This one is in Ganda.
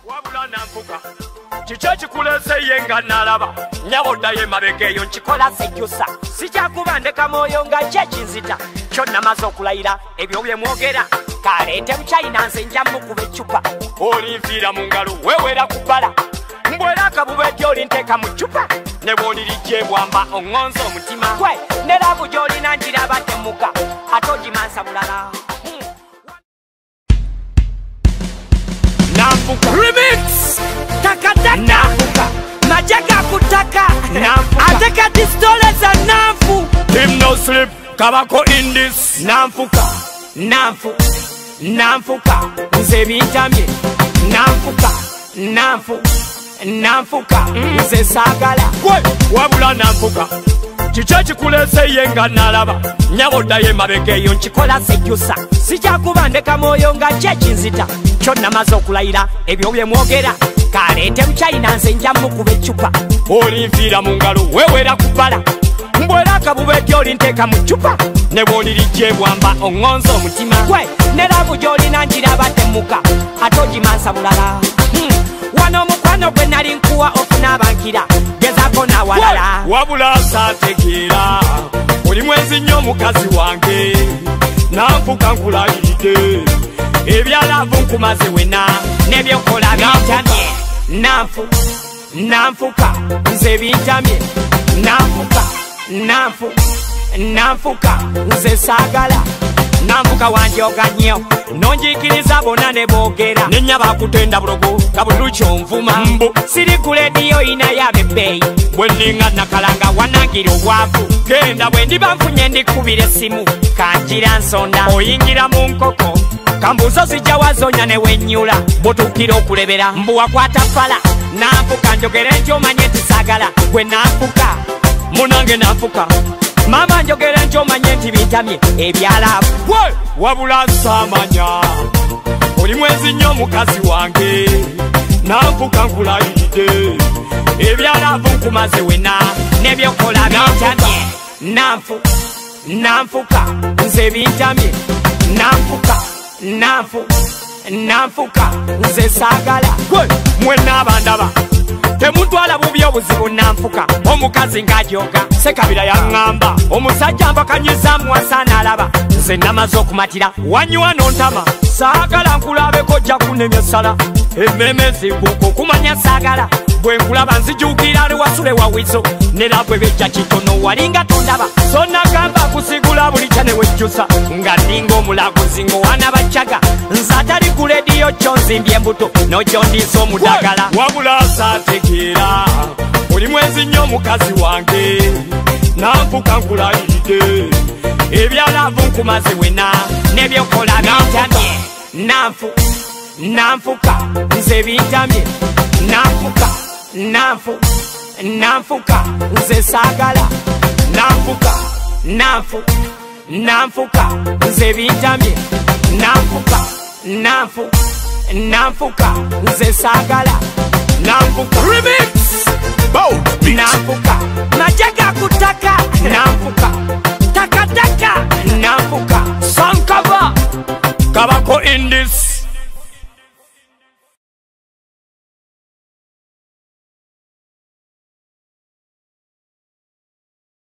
wabula nampuka kikyo kikulese ye nga nalaba nyaboddayo emabega eyo nkikola sejjusa sikyakuba ndeka mwoyo nga kyekinzita kyo namaze okulayira ebyo bye mwogera kaleete mukyayina nze nja mukuba eccupa olinfiira mu ngalo wewera ku bbala mbwera akabuba gy'oli nteeka mu ccupa ne bw'olirijje bwamba oŋŋonza omutima gwe ne laavu gy'olina njiraba temuka ate ogimansa bulala nampuka remix takataka nampuka majaga kutaka ate kati stole za namfu him no sleep kabako in this nampuka nampuka nze bintamye nampuka nze saagala gwe wabula nampuka kikyo kikulese ye nga nalaba nyaboddayo emabega eyo nkikola sejjusa sikyakuba ndeka mwoyo nga kyekinzita kyo namaze okulayira ebyo bye mwogera kaleete mukyayina nze nja mukuba eccupa olinfiira mu ngalo wewera ku bbala mbwera akabuba gy'oli nteeka mu ccupa ne bw'olirijje bwamba oŋŋonza omutima gwe ne laavu gy'olina njiraba temuka ate ogimansa bulala wano omukwano gwe nali nkuwa okunaabankira gezaako nawalala wabula saategeera oli mwenzi nnyo omukazi wange nampuka nkulayiridde ebyalaavu nkumaze wena n'ebyokola bintamye nampuka nze bintamye nampuka nze saagala nampuka wanjoga nnyo nonjikiriza bonna ne boogera nenya bakutenda bulogo kabulu kyonvuma mbu siri ku lediyo inayo abebbeeyi bwe nninga nakalanga wanangira obwavu genda bwe ndiba nfunye ndikubira essimu kanjira nsonda oyingira mu nkoko kambuzo zijja wazonya ne wennyula bw'otuukira okulebera mbu wakwata fala nampuka njogere nti omanye nti saagala gwe nampuka munange nampuka mama njogere nti omanye nti bintamye ebyalaavu gwe wabula saamanya oli mwenzi nnyo omukazi wange nampuka nkulayiridde ebyalaavu nkumaze wena n'ebyokola bintamye nampuka nze bintamye nampuka nze saagala gwe mwena abandaba temuntwala bubi obuzibu nampuka omukazi ng'ajoga sekabira yaŋŋamba omusajja mpakanyizamu asaana alaba nze namaze okumatira wanywa nontama saagala nkulabeko ojja kunemya sala emmeme zikuuka okumanya saagala bwe nkulaba nzijuukira lewasule wawizo nera bwe bejja kitono walinga tondaba so nagamba kusigula buli kya ne wejjusa nga ndinga omulaguzi ng'owana baccaga nze atali ku lediyo kyo nzimbye embuto n'ogyondiisa omudagala wabula saategeera oli mwenzi nnyo omukazi wange nampuka nkulayiridde ebyalaavu nkumaze wena n'ebyokola bintamye nampuka nze bintamye nampuka nze saagala nampuka nze bintamye nampuka nze saagala nampuka remix nampuka majaga kutaka nampuka